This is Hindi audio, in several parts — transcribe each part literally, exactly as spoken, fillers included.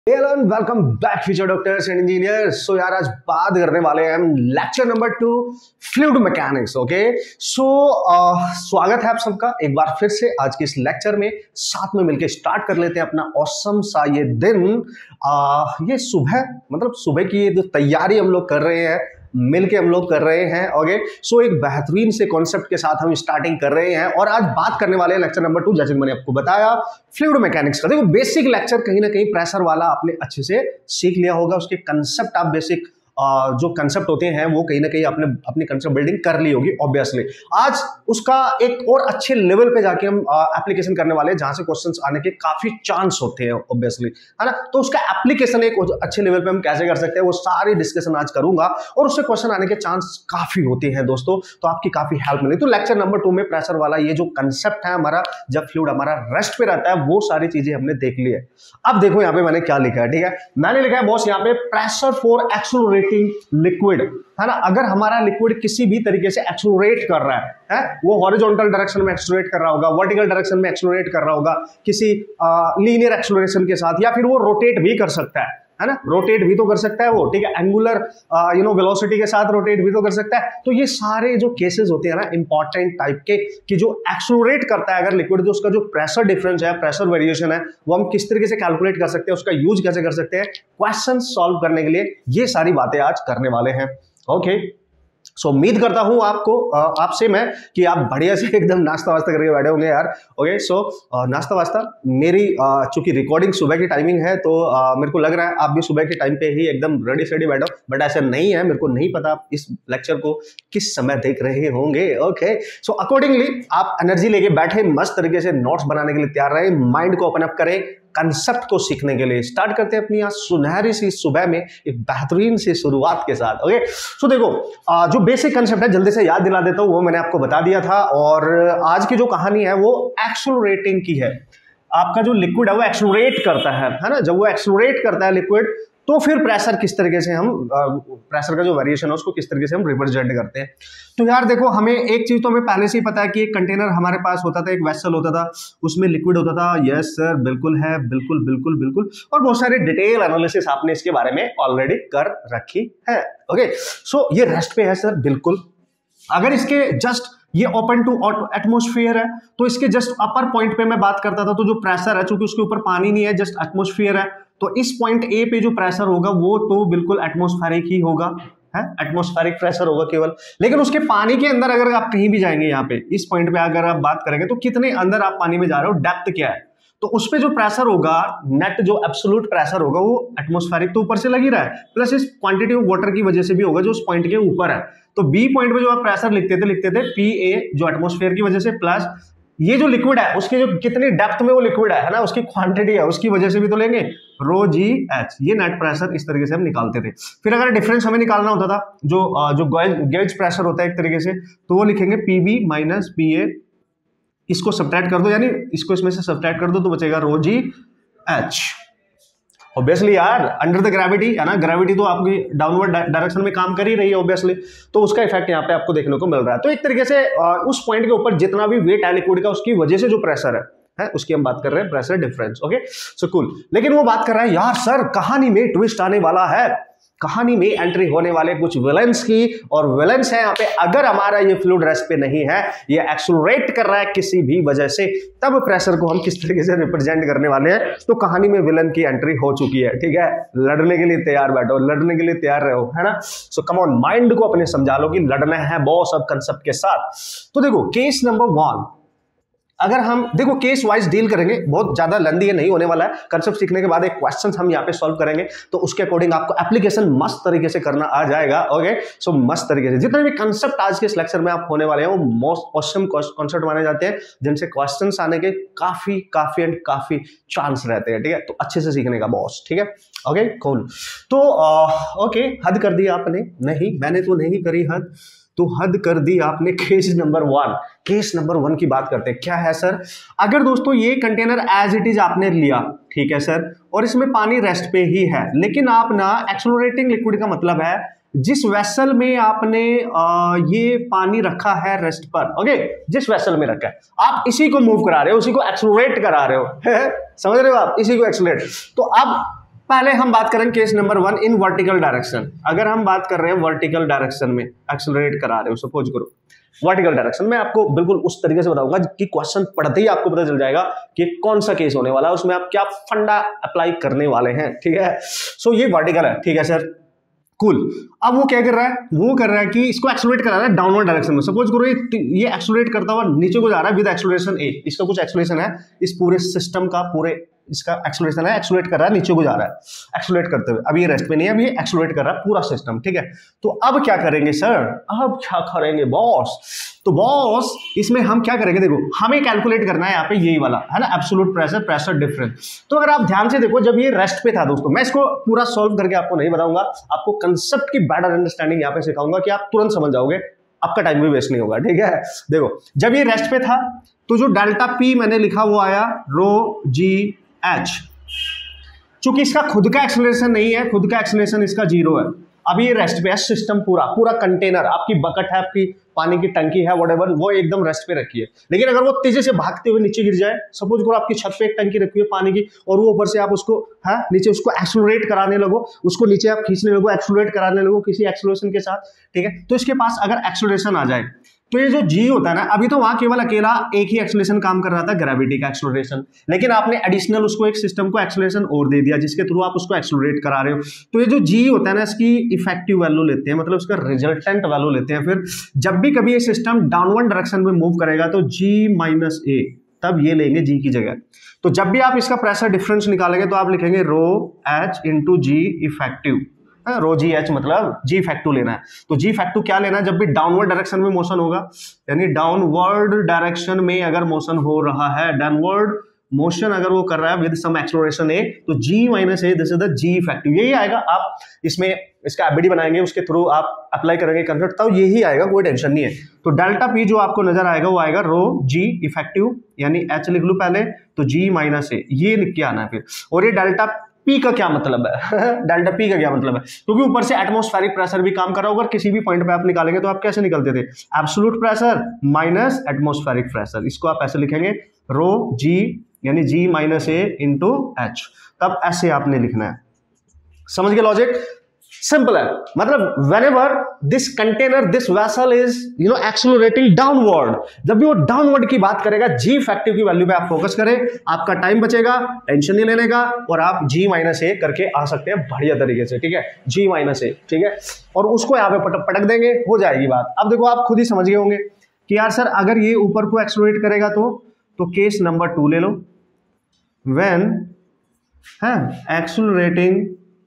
Hello and welcome back future doctors and engineers. So यार आज बात करने वाले हैं हम lecture number two fluid mechanics. Okay so स्वागत है आप सबका एक बार फिर से आज के इस लेक्चर में। साथ में मिलकर स्टार्ट कर लेते हैं अपना ऑसम सा ये दिन। uh, ये सुबह मतलब सुबह की ये जो तैयारी हम लोग कर रहे हैं मिलके हम लोग कर रहे हैं। ओके सो एक बेहतरीन से कॉन्सेप्ट के साथ हम स्टार्टिंग कर रहे हैं और आज बात करने वाले हैं लेक्चर नंबर टू, जैसे मैंने आपको बताया फ्लूइड मैकेनिक्स का। देखो बेसिक लेक्चर कहीं ना कहीं प्रेशर वाला आपने अच्छे से सीख लिया होगा, उसके कंसेप्ट आप बेसिक जो कंसेप्ट होते हैं वो कहीं ना कहीं आपने अपनी कंसेप्ट बिल्डिंग कर ली होगी ऑब्वियसली। आज उसका एक और अच्छे लेवल पे जाके हम एप्लीकेशन करने वाले हैं जहां से क्वेश्चंस आने के काफी चांस होते हैं ऑब्वियसली, है ना। तो उसका एप्लीकेशन एक अच्छे लेवल पे हम कैसे कर सकते हैं वो सारी डिस्कशन आज करूंगा और उससे क्वेश्चन आने के चांस काफी होते हैं दोस्तों, तो आपकी काफी हेल्प मिलेगी। तो लेक्चर नंबर टू में प्रेशर वाला ये जो कंसेप्ट है हमारा, जब फ्लूइड हमारा रेस्ट पे रहता है, वो सारी चीजें हमने देख ली है। अब देखो यहाँ पे मैंने क्या लिखा है, ठीक है। मैंने लिखा है बॉस यहाँ पे प्रेशर फॉर एक्सेलरेटिंग लिक्विड, है ना। अगर हमारा लिक्विड किसी भी तरीके से एक्सेलरेट कर रहा है, है वो हॉरिजॉन्टल डायरेक्शन में एक्सेलरेट कर रहा होगा, वर्टिकल डायरेक्शन में एक्सेलरेट कर रहा होगा किसी लीनियर एक्सेलरेशन के साथ, या फिर वो रोटेट भी कर सकता है, है ना। रोटेट भी तो कर सकता है वो, ठीक है। एंगुलर यू नो वेलोसिटी के साथ रोटेट भी तो कर सकता है। तो ये सारे जो केसेस होते हैं ना इंपॉर्टेंट टाइप के, कि जो एक्सेलरेट करता है अगर लिक्विड, जो उसका जो प्रेशर डिफरेंस है, प्रेशर वेरिएशन है, वो हम किस तरीके से कैलकुलेट कर सकते हैं, उसका यूज कैसे कर सकते हैं क्वेश्चन सॉल्व करने के लिए, ये सारी बातें आज करने वाले हैं। ओके सो so, उम्मीद करता हूं आपको आपसे मैं कि आप बढ़िया से एकदम नाश्ता वास्ता करके बैठे होंगे यार। ओके सो नाश्ता वास्ता मेरी चूंकि रिकॉर्डिंग सुबह की टाइमिंग है तो आ, मेरे को लग रहा है आप भी सुबह के टाइम पे ही एकदम रेडी सेडी बैठो, बट ऐसा नहीं है। मेरे को नहीं पता आप इस लेक्चर को किस समय देख रहे होंगे। ओके सो अकॉर्डिंगली आप एनर्जी लेके बैठे, मस्त तरीके से नोट्स बनाने के लिए तैयार रहे, माइंड को ओपन अप करें, कंसेप्ट को सीखने के लिए स्टार्ट करते हैं अपनी आज सुनहरी सी सुबह में एक बेहतरीन सी शुरुआत के साथ। ओके सो देखो आ, जो बेसिक कंसेप्ट है जल्दी से याद दिला देता हूं, वो मैंने आपको बता दिया था। और आज की जो कहानी है वो एक्सेलरेटिंग की है। आपका जो लिक्विड है वो एक्सेलरेट करता है, है ना। जब वो एक्सेलरेट करता है लिक्विड, तो फिर प्रेशर किस तरीके से हम प्रेशर का जो वेरिएशन है उसको किस तरीके से हम रिप्रेजेंट करते हैं। तो यार देखो, हमें एक चीज तो हमें पहले से ही पता है कि एक कंटेनर हमारे पास होता था, एक वेसल होता था, उसमें लिक्विड होता था। यस सर, बिल्कुल है, बिल्कुल बिल्कुल बिल्कुल। और बहुत सारे डिटेल एनालिसिस आपने इसके बारे में ऑलरेडी कर रखी है। ओके सो ये रेस्ट पे है सर, बिल्कुल। अगर इसके जस्ट ये ओपन टू एटमॉस्फेयर है तो इसके जस्ट अपर पॉइंट पे मैं बात करता था, तो जो प्रेशर है, चूंकि उसके ऊपर पानी नहीं है, जस्ट एटमॉस्फेयर है, तो इस पॉइंट ए पे जो प्रेशर होगा वो तो बिल्कुल एटमॉस्फेरिक ही होगा, है एटमॉस्फेरिक प्रेशर होगा केवल। लेकिन उसके पानी के अंदर अगर आप कहीं भी जाएंगे, यहाँ पे इस पॉइंट पे अगर आप बात करेंगे तो कितने अंदर आप पानी में जा रहे हो, डेप्थ क्या है, तो उस पे जो प्रेशर होगा, नेट जो एब्सोल्यूट प्रेशर होगा वो एटमॉस्फेरिक तो ऊपर से लग ही रहा है, प्लस इस क्वांटिटी ऑफ वाटर की वजह से भी होगा जो उस पॉइंट के ऊपर है। तो बी पॉइंट पे जो आप प्रेशर लिखते थे लिखते थे पी ए जो एटमॉस्फेयर की वजह से, प्लस ये जो लिक्विड है उसके जो कितनी डेप्थ में वो लिक्विड है, है ना, उसकी क्वांटिटी है, उसकी वजह से भी तो लेंगे रो जी एच, ये नेट प्रेशर इस तरीके से हम निकालते थे। फिर अगर डिफरेंस हमें निकालना होता था, जो जो गेज प्रेशर होता है एक तरीके से, तो वो लिखेंगे P B minus P A, इसको सब्ट्रैक्ट कर दो, यानी इसको इसमें से सब्ट्रैक्ट कर दो तो बचेगा रो जी एच। ऑब्वियसली यार अंडर द ग्रेविटी, है ना, ग्रेविटी तो आपकी डाउनवर्ड डायरेक्शन में काम कर ही रही है ऑब्वियसली, तो उसका इफेक्ट यहाँ पे आपको देखने को मिल रहा है। तो एक तरीके से उस पॉइंट के ऊपर जितना भी वेट है लिक्विड का, उसकी वजह से जो प्रेशर है, है उसकी हम बात कर रहे हैं, pressure difference. Okay so cool. लेकिन वो बात कर रहा है यार सर कहानी में ट्विस्ट आने वाला है, कहानी में एंट्री होने वाले कुछ विलेंस की, और विलेंस है यहाँ पे, अगर हमारा ये फ्लूइड रेस्ट पे नहीं है, ये एक्सेलरेट कर रहा है किसी भी वजह से, तब प्रेशर को हम किस तरीके से रिप्रेजेंट करने वाले हैं। तो कहानी में विलन की एंट्री हो चुकी है, ठीक है। लड़ने के लिए तैयार बैठो, लड़ने के लिए तैयार रहो, है ना। सो कम ऑन, माइंड को अपने समझा लो कि लड़ना है बॉस अब कंसेप्ट के साथ। तो देखो केस नंबर वन, अगर हम देखो केस वाइज डील करेंगे, बहुत ज्यादा लंबी है नहीं होने वाला है। कंसेप्ट सीखने के बाद एक क्वेश्चन हम यहाँ पे सॉल्व करेंगे, तो उसके अकॉर्डिंग आपको एप्लीकेशन मस्त तरीके से करना आ जाएगा। ओके सो मस्त तरीके से जितने भी कंसेप्ट आज के इस लेक्चर में आप होने वाले हैं वो मोस्ट ऑसम कॉन्सेप्ट माने जाते हैं, जिनसे क्वेश्चंस आने के काफी काफी एंड काफी चांस रहते हैं, ठीक है। तो अच्छे से सीखने का बॉस, ठीक है। Okay cool. तो ओके हद कर दी आपने, नहीं मैंने तो नहीं करी हद, तो हद कर दी आपने। Case number one, case number one की बात करते हैं। क्या है सर, अगर दोस्तों ये कंटेनर एज इट इज आपने लिया, ठीक है सर, और इसमें पानी रेस्ट पे ही है, लेकिन आप ना एक्सेलरेटिंग लिक्विड का मतलब है जिस वेसल में आपने आ, ये पानी रखा है रेस्ट पर, ओके, जिस वेसल में रखा है आप इसी को मूव करा रहे हो, उसी को एक्सेलरेट करा रहे हो समझ रहे हो आप, इसी को एक्सेलरेट। तो अब पहले हम बात करेंगे case number one in vertical direction. अगर हम बात कर रहे हैं वर्टिकल डायरेक्शन में एक्सेलरेट करा रहे हो, सपोज करो वर्टिकल डायरेक्शन में, आपको बिल्कुल उस तरीके से बताऊंगा कि क्वेश्चन पढ़ते ही आपको पता चल जाएगा कि कौन सा केस होने वाला है, उसमें आप क्या फंडा अप्लाई करने वाले हैं, ठीक है। सो ये वर्टिकल है, ठीक है सर, कूल cool. अब वो क्या कर रहा है, वो कर रहा है कि इसको एक्सेलरेट करा रहा है डाउनवर्ड डायरेक्शन में। सपोज करो ये एक्सेलरेट करता हुआ नीचे को जा रहा है विद एक्सेलरेशन ए, इसका कुछ एक्सेलरेशन है, इस पूरे सिस्टम का पूरे इसका एक्सेलरेशन है, एक्सेलरेट कर रहा है, नीचे को जा रहा है एक्सेलरेट करते हुए। अभी ये रेस्ट पे नहीं है, अभी ये एक्सेलरेट कर रहा है पूरा सिस्टम, ठीक है। तो अब क्या करेंगे सर, अब क्या करेंगे बॉस, तो बॉस इसमें हम क्या करेंगे, देखो हमें कैलकुलेट करना है यहाँ पे यही वाला है ना, एब्सोल्यूट प्रेशर, प्रेशर डिफरेंस। तो अगर आप ध्यान से देखो, जब ये रेस्ट पे था दोस्तों, मैं इसको पूरा सॉल्व करके आपको नहीं बताऊंगा, आपको कंसेप्ट की बेटर अंडरस्टैंडिंग यहाँ पे सिखाऊंगा कि आप तुरंत समझ जाओगे, आपका टाइम भी वेस्ट नहीं होगा, ठीक है। देखो जब ये रेस्ट पे था तो जो डेल्टा पी मैंने लिखा वो आया रो जी एच, चूंकि इसका खुद का एक्सेलरेशन नहीं है, खुद का एक्सेलरेशन इसका जीरो है। अभी ये रेस्ट पे है, सिस्टम पूरा पूरा कंटेनर, आपकी बकेट है, आपकी पानी की टंकी है, व्हाटएवर, वो एकदम रेस्ट पे रखी है। लेकिन अगर वो तेजी से भागते हुए नीचे गिर जाए, सपोज करो आपकी छत पे एक टंकी रखी है पानी की, और वो ऊपर से आप उसको है नीचे उसको एक्सेलरेट कराने लगो, उसको नीचे आप खींचने लगो, एक्सेलरेट कराने लगो किसी एक्सेलरेशन के साथ, ठीक है। तो इसके पास अगर एक्सेलरेशन आ जाए तो ये जो जी होता है ना, अभी तो वहां केवल अकेला एक ही एक्सेलरेशन काम कर रहा था, ग्रेविटी का एक्सेलरेशन, लेकिन आपने एडिशनल उसको एक सिस्टम को एक्सेलरेशन और दे दिया जिसके थ्रू आप उसको एक्सेलरेट करा रहे हो। तो ये जो जी होता है ना, इसकी इफेक्टिव वैल्यू लेते हैं, मतलब उसका रिजल्टेंट वैल्यू लेते हैं। फिर जब भी कभी ये सिस्टम डाउनवर्ड डायरेक्शन में मूव करेगा तो जी माइनस ए, तब ये लेंगे जी की जगह। तो जब भी आप इसका प्रेशर डिफरेंस निकालेंगे तो आप लिखेंगे rho h into g effective, rho g h मतलब जी फैक्टू लेना है। तो जी फैक्टू क्या लेना है, जब भी डाउनवर्ड डायरेक्शन में मोशन होगा, यानी डाउनवर्ड डायरेक्शन में अगर मोशन हो रहा है, डाउनवर्ड मोशन अगर वो कर रहा है विद सम एक्सेलरेशन ए, तो g minus a, this is the g factor, यही आएगा। आप इसमें इसका एबीडी बनाएंगे, उसके थ्रू आप अप्लाई करेंगे कंसेप्ट, तो यही आएगा, कोई टेंशन नहीं है। तो डेल्टा पी जो आपको नजर आएगा वो आएगा रो जी इफेक्टिव, यानी एच लिख लू पहले, तो जी माइनस ए ये लिख के आना है फिर। और ये डेल्टा पी का क्या मतलब है डेल्टा पी का क्या मतलब है, क्योंकि ऊपर से एटमॉस्फेरिक प्रेशर भी काम कर रहा होगा, किसी भी पॉइंट पे आप निकालेंगे तो आप कैसे निकलते थे, absolute pressure minus atmospheric pressure, इसको आप ऐसे लिखेंगे रो जी यानी g minus a into h, तब ऐसे आपने लिखना है। समझ गए लॉजिक, सिंपल है। मतलब whenever this container this vessel is you know accelerating downward, जब भी वो डाउनवर्ड की बात करेगा, जी फैक्टिव की वैल्यू पे आप फोकस करें, आपका टाइम बचेगा, टेंशन नहीं लेने का, और आप जी माइनस ए करके आ सकते हैं बढ़िया तरीके से, ठीक है, जी माइनस ए, ठीक है। और उसको यहाँ पे पटक पटक देंगे, हो जाएगी बात। अब देखो आप खुद ही समझ गए होंगे कि यार सर अगर ये ऊपर को एक्सेलरेट करेगा तो तो केस नंबर टू ले लो, व्हेन है एक्सेलरेटिंग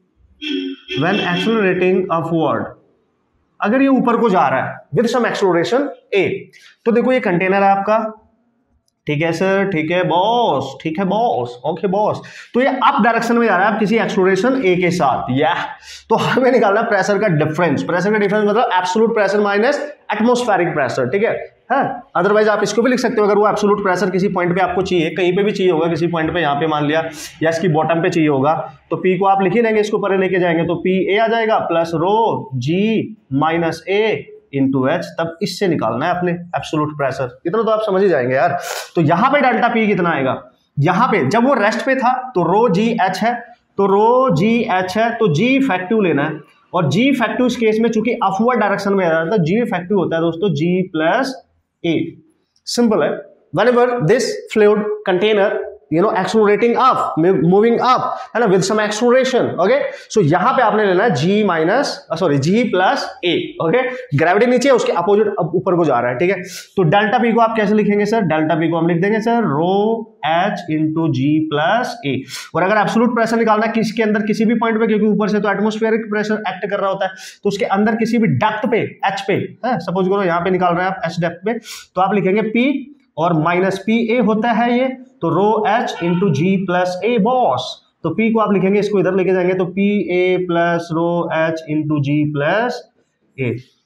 When accelerating upward, अगर ये ऊपर को जा रहा है विद सम एक्सेलरेशन a, तो देखो ये कंटेनर है आपका, ठीक है सर, ठीक है बॉस, ठीक है बॉस, ओके बॉस। तो ये अप डायरेक्शन में जा रहा है आप किसी एक्सेलरेशन a के साथ, या तो हमें निकालना प्रेशर का डिफरेंस, प्रेशर का डिफरेंस मतलब absolute pressure minus atmospheric pressure, ठीक है। अदरवाइज आप इसको भी लिख सकते हो, अगर वो एब्सोल्यूट प्रेशर किसी पॉइंट पे आपको चाहिए, कहीं पे भी चाहिए होगा, किसी पॉइंट पे यहाँ पे मान लिया, या इसकी बॉटम पे चाहिए होगा, तो P को आप लिख ही लेंगे, इसको परे लेके जाएंगे तो P A आ जाएगा plus rho G minus A into h, तब इससे निकालना है अपने एब्सोल्यूट प्रेशर। इतना तो आप समझ ही जाएंगे यार। तो यहाँ पे डेल्टा P कितना आएगा, यहाँ पे जब वो रेस्ट पे था तो रो जी एच है, तो रो जी एच है, तो जी फैक्टिव लेना है, और जी फैक्टिव इस केस में चूंकि अपवर्ड डायरेक्शन में आ रहा था, जी फैक्टिव होता है दोस्तों जी प्लस ए। सिंपल है। whenever this fluid container you know accelerating up, moving up, है ना, with some acceleration, okay, so यहाँ पे आपने लेना है g minus sorry g plus a, okay, gravity नीचे है, उसके अपोजिट ऊपर को जा रहा है, ठीक है। तो डेल्टा p को आप कैसे लिखेंगे सर, डेल्टा p को हम लिख देंगे सर rho h into g plus a. और अगर एब्सोल्यूट प्रेशर निकालना है किसके अंदर, किसी भी पॉइंट पे, क्योंकि ऊपर से तो एटमॉस्फेरिक प्रेशर एक्ट कर रहा होता है, तो उसके अंदर किसी भी डेप्थ पे h पे, सपोज करो यहाँ पे निकाल रहे हैं आप h डेप्थ पे, तो आप लिखेंगे p और माइनस पी ए होता है ये, तो rho h into g plus a boss. तो P को आप लिखेंगे, इसको इधर लेके जाएंगे तो P A plus rho h into g plus a.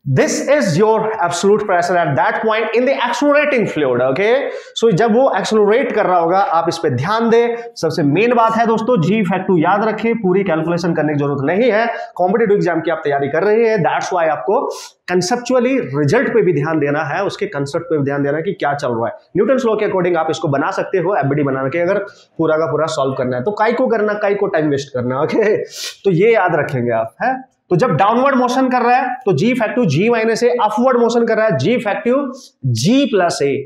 This is your absolute pressure at that point in the accelerating fluid, okay? So जब वो accelerate कर रहा होगा, आप इस पे ध्यान दें। सबसे मेन बात है दोस्तों, G फैक्टर याद रखें, पूरी कैलकुलेशन करने की जरूरत नहीं है। कॉम्पिटिटिव एग्जाम की आप तैयारी कर रहे हैं, दैट्स व्हाई आपको कंसेप्चुअली रिजल्ट पे भी ध्यान देना है, उसके कंसेप्ट पे भी ध्यान देना है कि क्या चल रहा है। न्यूटन्स लॉ के अकॉर्डिंग आप इसको बना सकते हो, एफबीडी बना के, अगर पूरा का पूरा सॉल्व करना है तो काई को करना, काई को टाइम वेस्ट करना, ओके? तो ये याद रखेंगे आप, है? तो जब डाउनवर्ड मोशन कर रहा है तो g effective g minus a, upward motion कर रहा है जी फैक्टिव जी प्लस ए।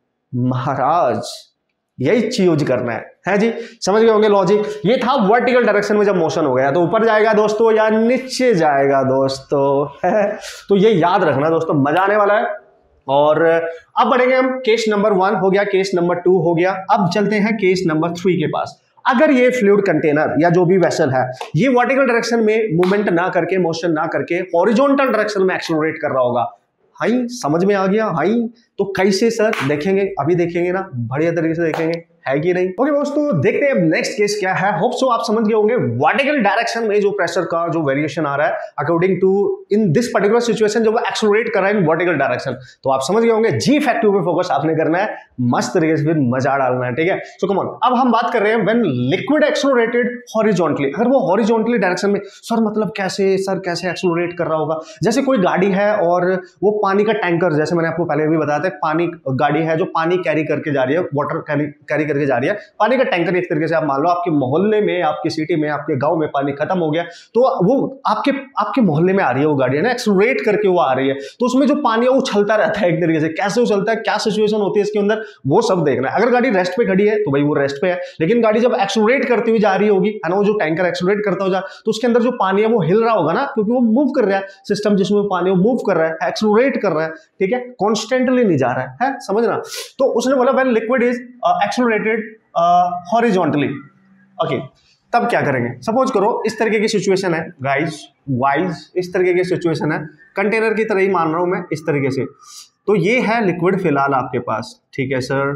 महाराज यही चीज यूज करना है, है जी? समझ गए होंगे लॉजिक। ये था वर्टिकल डायरेक्शन में जब मोशन हो गया तो ऊपर जाएगा दोस्तों या नीचे जाएगा दोस्तों, है? तो ये याद रखना दोस्तों, मजा आने वाला है। और अब बढ़ेंगे हम, केस नंबर वन हो गया, केस नंबर टू हो गया, अब चलते हैं केस नंबर थ्री के पास। अगर ये फ्लूइड कंटेनर या जो भी वेसल है ये वर्टिकल डायरेक्शन में मूवमेंट ना करके, मोशन ना करके हॉरिजॉन्टल डायरेक्शन में एक्सेलरेट कर रहा होगा, हाई समझ में आ गया? हाई तो कैसे सर? देखेंगे, अभी देखेंगे ना, बढ़िया तरीके से देखेंगे, है कि नहीं? ओके दोस्तों, देखते हैं नेक्स्ट केस क्या है। होप सो आप समझ गए होंगे वर्टिकल डायरेक्शन में जो प्रेशर का जो वेरिएशन आ रहा है according to in this particular situation, जब वो एक्सेलरेट कर रहा है इन वर्टिकल डायरेक्शन, तो आप समझ गए होंगे जी फैक्टिव पे फोकस आपने करना है, मस्त तरीके से फिर मजा डालना है, ठीक है? सो कम ऑन, अब हम बात कर रहे हैं व्हेन लिक्विड एक्सेलरेटेड हॉरिजॉन्टली। अगर वो हॉरिजॉन्टली डायरेक्शन में, सर मतलब कैसे सर कैसे एक्सेलरेट कर रहा होगा? जैसे कोई गाड़ी है और वो पानी का टैंकर, जैसे मैंने आपको पहले भी बताया था, पानी गाड़ी है जो पानी कैरी करके जा रही है, वाटर कैरी कैरी करके जा रही है, पानी का टैंकर। एक तरीके से आप मान लो आपके मोहल्ले में, आपकी सिटी में, आपके गांव में पानी खत्म हो गया तो वो आपके आपके मोहल्ले में आ रही है वो गाड़ी, है ना, एक्सेलरेट करके वो आ रही है, तो उसमें जो पानी है वो उछलता रहता है एक तरीके से। कैसे उछलता है, क्या सिचुएशन होती है इसके अंदर, वो सब देखना है। अगर गाड़ी रेस्ट पे खड़ी है तो भाई वो रेस्ट पे है, लेकिन गाड़ी जब एक्सेलरेट करती हुई जा रही होगी, है ना, वो जो टैंकर एक्सेलरेट करता हो जा, तो उसके अंदर जो पानी है वो हिल रहा होगा ना, क्योंकि वो मूव कर रहा है, सिस्टम जिसमें पानी वो मूव कर रहा है, एक्सेलरेट कर रहा है, ठीक है, कॉन्स्टेंटली नहीं जा रहा है, है? समझना। तो उसने बोला when liquid is accelerated horizontally, okay, तब क्या करेंगे? सपोज करो इस तरीके की सिचुएशन है गाइस, वाइज इस तरीके की सिचुएशन है, कंटेनर की तरह ही मान रहा हूं मैं इस तरीके से। तो ये है लिक्विड फिलहाल आपके पास, ठीक है सर।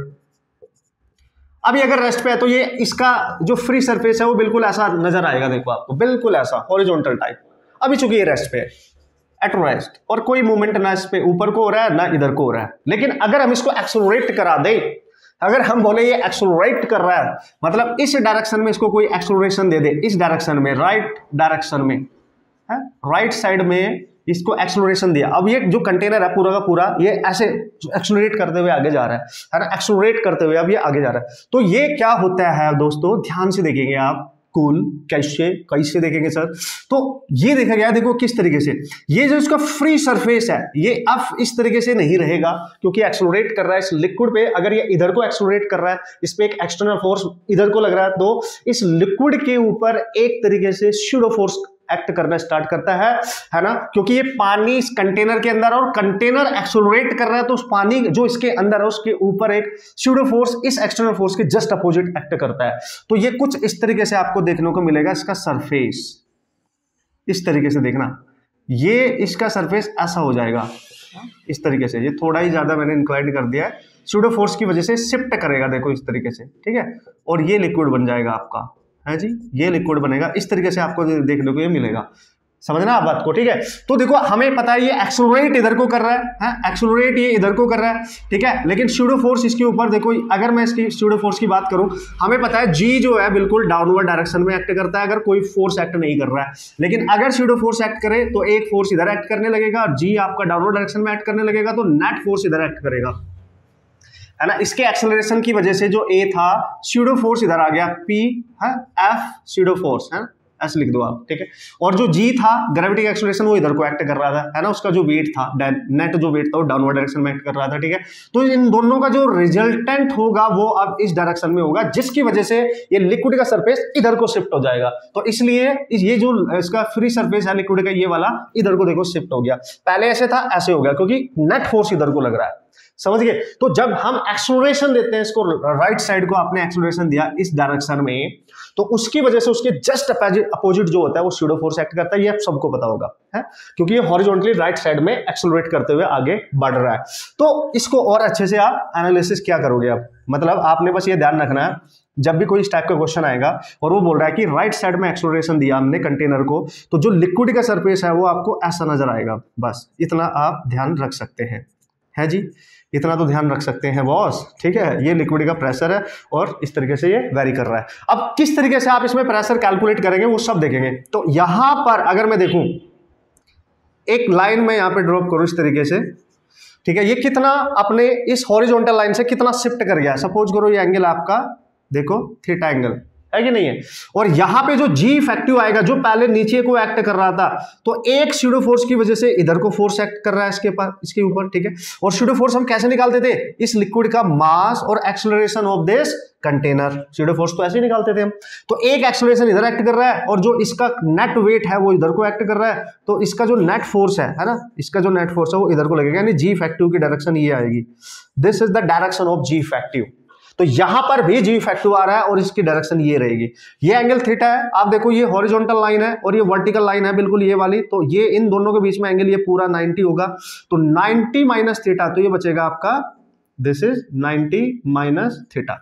अभी अगर रेस्ट पे है तो ये इसका जो फ्री सरफेस है वो बिल्कुल ऐसा नजर आएगा, देखो आपको, बिल्कुल ऐसा हॉरिजॉन्टल टाइप। अभी चूंकि ये रेस्ट पे है, एट रेस्ट, और कोई मूवमेंट ना इस पे ऊपर को हो रहा है ना इधर को हो रहा है। लेकिन अगर हम इसको एक्सेलरेट करा दें, अगर हम बोले ये एक्सेलरेट कर रहा है, मतलब इस डायरेक्शन में इसको कोई एक्सेलरेशन दे दे, इस डायरेक्शन में, राइट डायरेक्शन में, है, राइट साइड में इसको एक्सेलरेशन दिया। अब ये जो कंटेनर है पूरा का पूरा ये ऐसे एक्सेलरेट करते हुए आगे जा रहा है, है ना, एक्सेलरेट करते हुए अब ये आगे जा रहा है। तो ये क्या होता है दोस्तों, ध्यान से देखेंगे आप, कूल कैसे कैसे देखेंगे सर? तो ये देखा गया, देखो किस तरीके से ये जो इसका फ्री सरफेस है ये अब इस तरीके से नहीं रहेगा, क्योंकि एक्सेलरेट कर रहा है इस लिक्विड पे। अगर ये इधर को एक्सेलरेट कर रहा है, इस पे एक एक्सटर्नल फोर्स इधर को लग रहा है, तो इस लिक्विड के ऊपर एक तरीके से स्यूडो फोर्स एक्ट करना स्टार्ट करता है, है ना, क्योंकि ये पानी इस कंटेनर के अंदर और कंटेनर एक्सेलरेट कर रहा है, तो उस पानी जो इसके अंदर है उसके ऊपर एक स्यूडो फोर्स इस एक्सटर्नल फोर्स के जस्ट अपोजिट एक्ट करता है। तो ये कुछ इस तरीके से आपको देखने को मिलेगा, इसका सरफेस इस तरीके से देखना, ये इसका सरफेस ऐसा हो जाएगा इस तरीके से। ये थोड़ा ही ज्यादा मैंने इंक्लाइन कर दिया है, स्यूडो फोर्स की वजह से शिफ्ट करेगा, देखो इस तरीके से, ठीक है, और ये लिक्विड बन जाएगा आपका, है जी, ये लिक्विड बनेगा इस तरीके से, आपको देखने को ये मिलेगा। समझना आप बात को, ठीक है? तो देखो हमें पता है ये एक्सेलरेट इधर को कर रहा है, है? एक्सेलरेट ये इधर को कर रहा है, ठीक है, लेकिन स्यूडो फोर्स इसके ऊपर देखो, अगर मैं इसकी स्यूडो फोर्स की बात करूं, हमें पता है जी जो है बिल्कुल डाउनवर्ड डायरेक्शन में एक्ट करता है अगर कोई फोर्स एक्ट नहीं कर रहा है। लेकिन अगर स्यूडो फोर्स एक्ट करे तो एक फोर्स इधर एक्ट करने लगेगा और जी आपका डाउनवर्ड डायरेक्शन में एक्ट करने लगेगा, तो नेट फोर्स इधर एक्ट करेगा, है ना। इसके एक्सेलरेशन की वजह से जो ए था, स्यूडो फोर्स इधर आ गया, पी है, एफ स्यूडो फोर्स, है, ऐसे लिख दो आप, ठीक है। और जो जी था, ग्रेविटी का एक्सेलरेशन, वो इधर को एक्ट कर रहा था, है ना, उसका जो वेट था, नेट जो वेट था वो डाउनवर्ड डायरेक्शन में एक्ट कर रहा था, ठीक है। तो इन दोनों का जो रिजल्टेंट होगा वो अब इस डायरेक्शन में होगा, जिसकी वजह से ये लिक्विड का सरफेस इधर को शिफ्ट हो जाएगा। तो इसलिए ये जो इसका फ्री सरफेस है लिक्विड का, ये वाला इधर को देखो शिफ्ट हो गया। पहले ऐसे था, ऐसे हो गया, क्योंकि नेट फोर्स इधर को लग रहा है। समझ गए? तो जब हम एक्सेलरेशन देते हैं इसको, राइट साइड को आपने एक्सेलरेशन दिया इस डायरेक्शन में, तो उसकी वजह से उसके जस्ट अपोजिट जो होता है वो स्यूडो फोर्स एक्ट करता है। ये आप सबको पता होगा है, क्योंकि ये हॉरिजॉन्टली राइट साइड में एक्सेलरेट करते हुए आगे बढ़ रहा है। तो इसको और अच्छे से आप एनालिसिस क्या करोगे आप, मतलब आपने बस ये ध्यान रखना है जब भी कोई इस टाइप का क्वेश्चन आएगा और वो बोल रहा है कि राइट साइड में एक्सेलरेशन दिया हमने कंटेनर को, तो जो लिक्विड का सरफेस है वो आपको ऐसा नजर आएगा। बस इतना आप ध्यान रख सकते हैं, है जी, इतना तो ध्यान रख सकते हैं बॉस, ठीक है। ये लिक्विड का प्रेशर है और इस तरीके से ये वेरी कर रहा है। अब किस तरीके से आप इसमें प्रेशर कैलकुलेट करेंगे वो सब देखेंगे। तो यहां पर अगर मैं देखूं, एक लाइन में यहां पे ड्रॉप करूं इस तरीके से, ठीक है, ये कितना अपने इस हॉरिजॉन्टल लाइन से कितना शिफ्ट कर गया। सपोज करो ये एंगल आपका देखो थीटा एंगल है कि नहीं है, और यहां पे जो जी इफेक्टिव आएगा जो पहले नीचे को एक्ट कर रहा था, तो एक स्यूडो फोर्स की वजह से इधर को फोर्स एक्ट कर रहा है इसके पास, इसके ऊपर, ठीक है। और स्यूडो फोर्स हम कैसे निकालते थे, इस लिक्विड का मास और acceleration of this container, pseudo force तो ऐसे ही निकालते थे हम। तो एक एक्सेलरेशन इधर एक्ट कर रहा है और जो इसका नेट वेट है वो इधर को एक्ट कर रहा है, तो इसका जो नेट फोर्स है है ना, इसका जो नेट फोर्स है वो इधर को लगेगा, यानी जी इफेक्टिव की डायरेक्शन ये आएगी। This is the direction of g effective. तो यहां पर भी जी इफेक्टिव आ रहा है और इसकी डायरेक्शन ये रहेगी। ये एंगल थीटा है, आप देखो ये हॉरिजॉन्टल लाइन है और ये वर्टिकल लाइन है बिल्कुल ये वाली, तो ये इन दोनों के बीच में एंगल ये पूरा नाइंटी होगा। तो नाइंटी माइनस थीटा, तो ये बचेगा आपका, this is ninety minus theta.